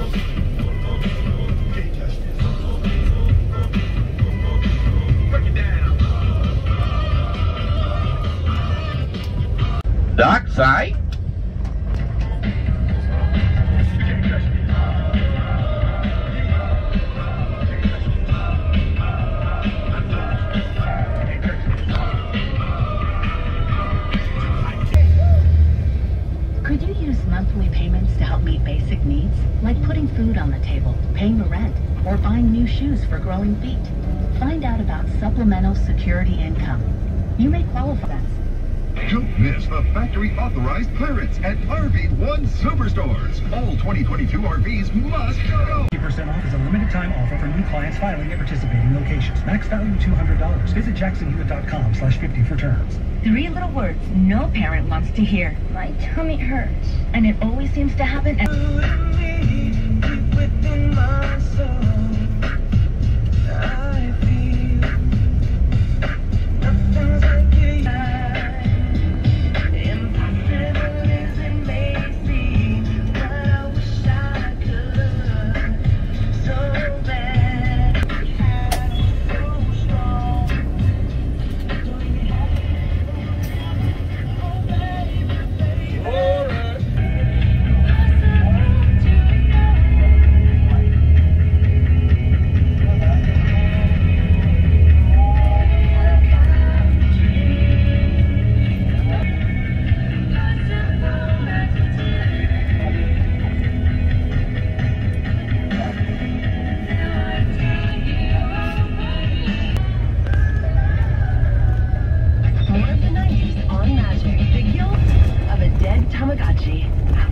Dockside. Could you use monthly payments to help meet basic needs, like putting food on the table, paying the rent, or buying new shoes for growing feet? Find out about supplemental security income. You may qualify. Don't miss the factory-authorized clearance at RV1 Superstores. All 2022 RVs must go. 50% off is a limited-time offer for new clients filing at participating locations. Max value $200. Visit jacksonhewitt.com/50 for terms. 3 little words no parent wants to hear. My tummy hurts. And it always seems to happen at... Within my soul, I feel nothing's like it. Impossible as it may seem, but I wish I could so bad. So strong. Tamagotchi.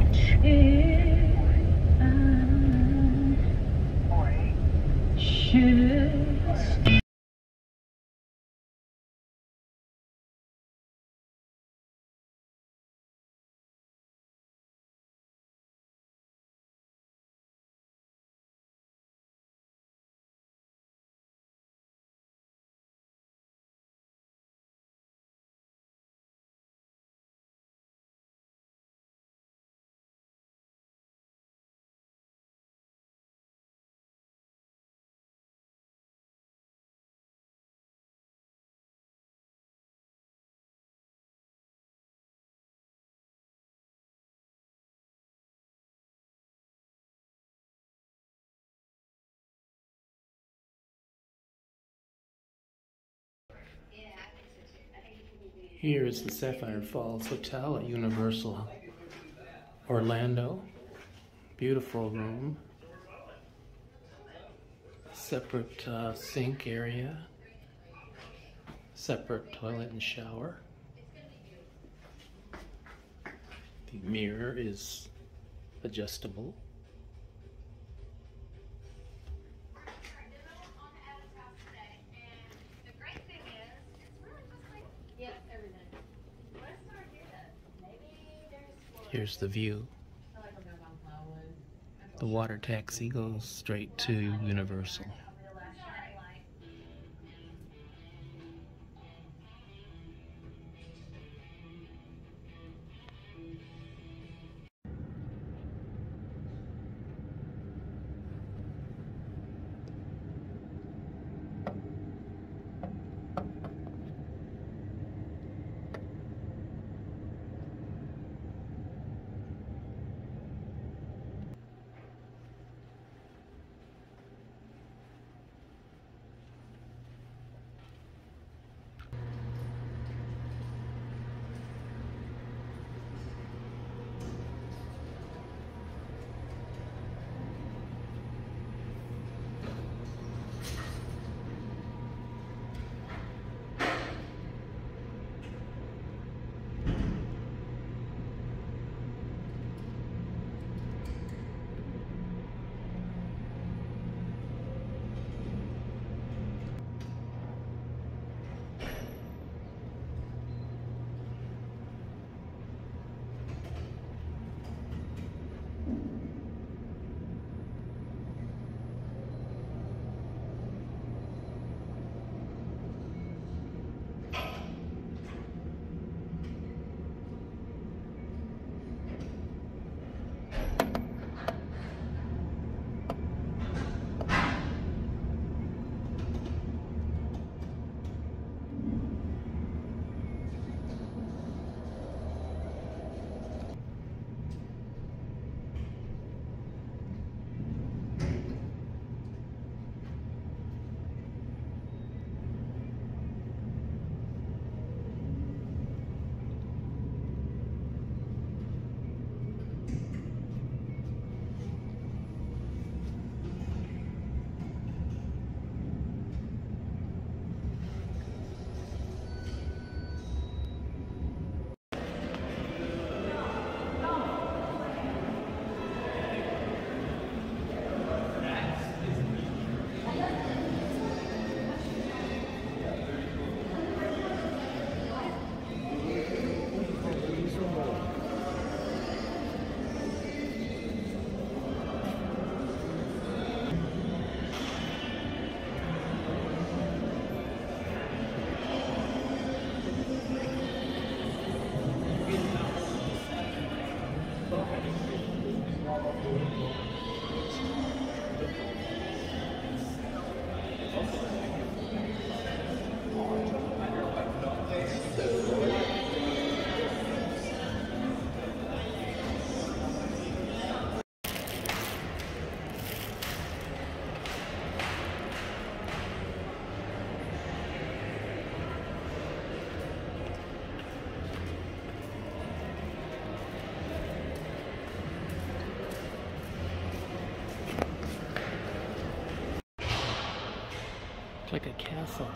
Here is the Sapphire Falls Hotel at Universal Orlando. Beautiful room. Separate sink area. Separate toilet and shower. The mirror is adjustable. Here's the view. The water taxi goes straight to Universal. It's like a castle.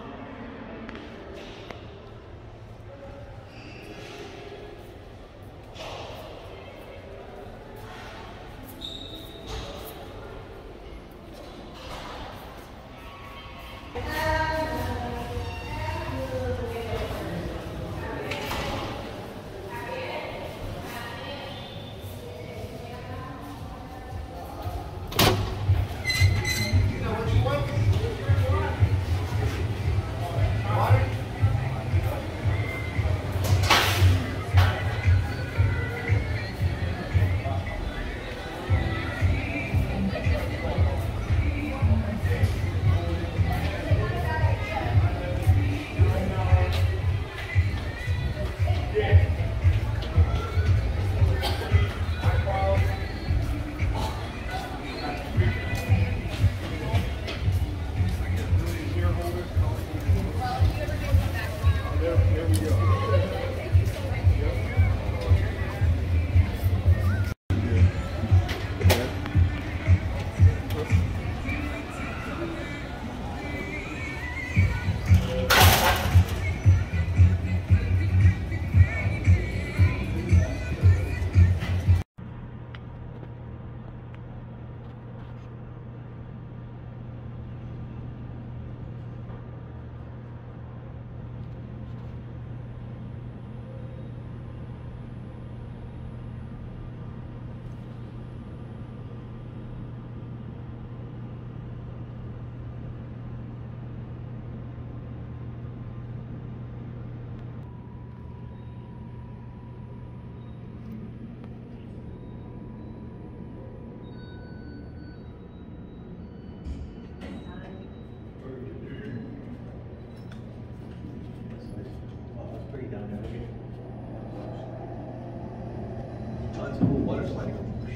Tons of cool water sliding.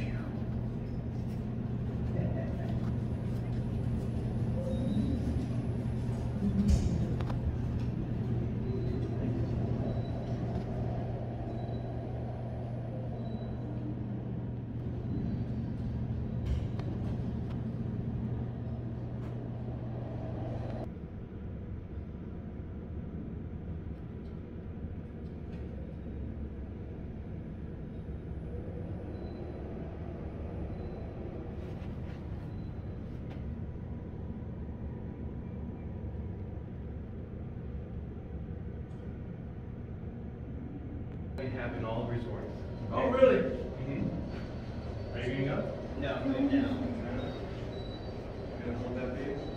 We have in all resorts. Oh, really? Are you getting up? No, right now. Gonna hold that base?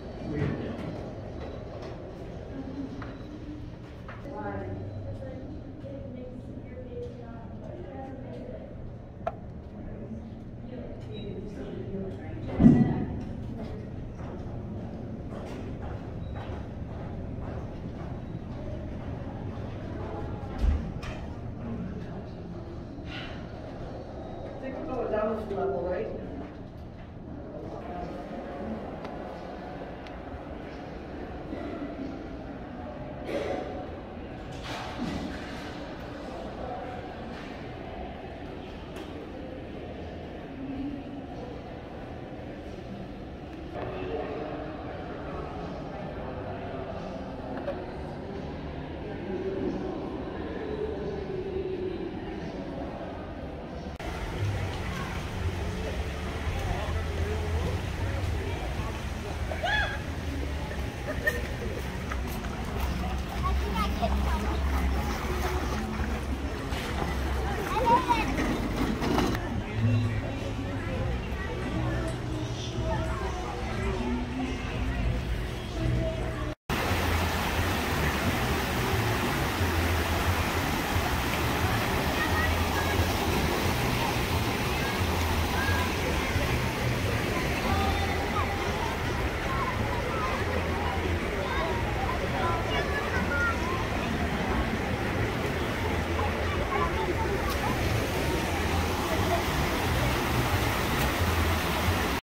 Thank you.